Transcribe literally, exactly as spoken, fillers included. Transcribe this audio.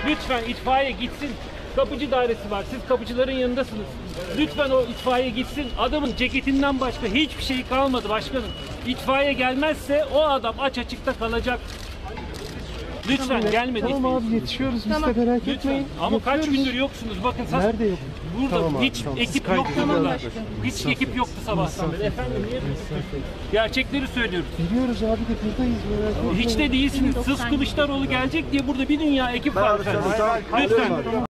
Lütfen itfaiye gitsin. Kapıcı dairesi var. Siz kapıcıların yanındasınız. Lütfen o itfaiye gitsin. Adamın ceketinden başka hiçbir şey kalmadı başkanım. İtfaiye gelmezse o adam aç açıkta kalacak. Lütfen Tamam, gelmedi. Tamam abi yetişiyoruz biz Tamam. de merak Lütfen. etmeyin. Ama kaç Yapıyoruz. gündür yoksunuz? Bakın sas- Nerede yok? Burada Tamam abi, hiç tamam. ekip Tamam, yoktu tamam. burada. Hiç ekip yoktu sabahtan beri. Efendim niye böyle? Gerçekleri söylüyoruz. Biliyoruz abi de buradayız merak etmeyin. Hiç de değilsiniz. Sırf Kılıçdaroğlu gelecek diye burada bir dünya ekip var efendim. Lütfen.